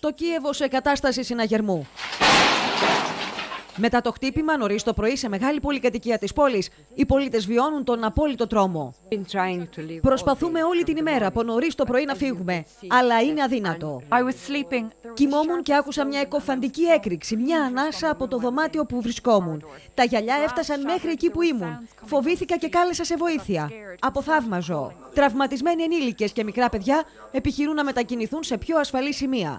Στο Κίεβο σε κατάσταση συναγερμού. Μετά το χτύπημα, νωρίς το πρωί, σε μεγάλη πολυκατοικία της πόλης, οι πολίτες βιώνουν τον απόλυτο τρόμο. Προσπαθούμε όλη την ημέρα από νωρίς το πρωί να φύγουμε, αλλά είναι αδύνατο. Κοιμόμουν και άκουσα μια εκοφαντική έκρηξη, μια ανάσα από το δωμάτιο που βρισκόμουν. Τα γυαλιά έφτασαν μέχρι εκεί που ήμουν. Φοβήθηκα και κάλεσα σε βοήθεια. Αποθαύμαζω. Τραυματισμένοι ενήλικες και μικρά παιδιά επιχειρούν να μετακινηθούν σε πιο ασφαλή σημεία.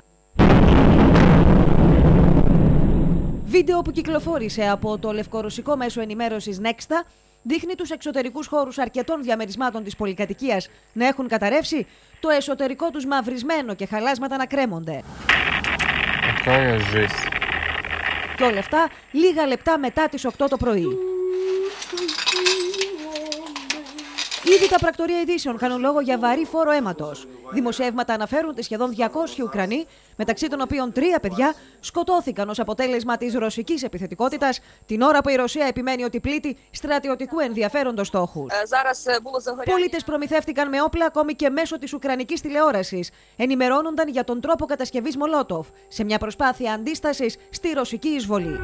Βίντεο που κυκλοφόρησε από το λευκορωσικό μέσο ενημέρωσης Nexta δείχνει τους εξωτερικούς χώρους αρκετών διαμερισμάτων της πολυκατοικίας να έχουν καταρρεύσει, το εσωτερικό τους μαυρισμένο και χαλάσματα να κρέμονται. Και όλα αυτά λίγα λεπτά μετά τις 8 το πρωί. Ήδη τα πρακτορία ειδήσεων κάνουν λόγο για βαρύ φόρο αίματος. Δημοσιεύματα αναφέρουν ότι σχεδόν 200 Ουκρανοί, μεταξύ των οποίων 3 παιδιά, σκοτώθηκαν ως αποτέλεσμα της ρωσικής επιθετικότητας, την ώρα που η Ρωσία επιμένει ότι πλήττει στρατιωτικού ενδιαφέροντος στόχους. Πολίτες προμηθεύτηκαν με όπλα ακόμη και μέσω της ουκρανικής τηλεόρασης. Ενημερώνονταν για τον τρόπο κατασκευής Μολότοφ, σε μια προσπάθεια αντίστασης στη ρωσική εισβολή.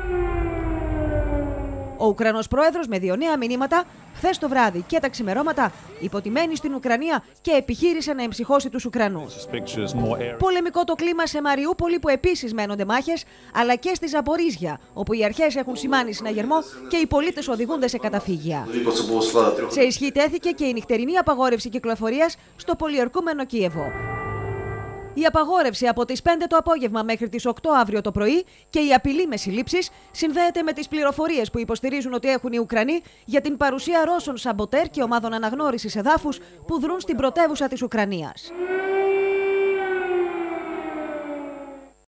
Ο Ουκρανός πρόεδρος με 2 νέα μηνύματα χθες το βράδυ και τα ξημερώματα υποτιμένη στην Ουκρανία και επιχείρησε να εμψυχώσει τους Ουκρανούς. Πολεμικό το κλίμα σε Μαριούπολη που επίσης μένονται μάχες, αλλά και στη Ζαπορίζια, όπου οι αρχές έχουν σημάνει συναγερμό και οι πολίτες οδηγούνται σε καταφύγια. Σε ισχύ τέθηκε και η νυχτερινή απαγόρευση κυκλοφορίας στο πολιορκούμενο Κίεβο. Η απαγόρευση από τις 5 το απόγευμα μέχρι τις 8 αύριο το πρωί και η απειλή με συλλήψεις συνδέεται με τις πληροφορίες που υποστηρίζουν ότι έχουν οι Ουκρανοί για την παρουσία Ρώσων σαμποτέρ και ομάδων αναγνώρισης εδάφους που δρούν στην πρωτεύουσα της Ουκρανίας.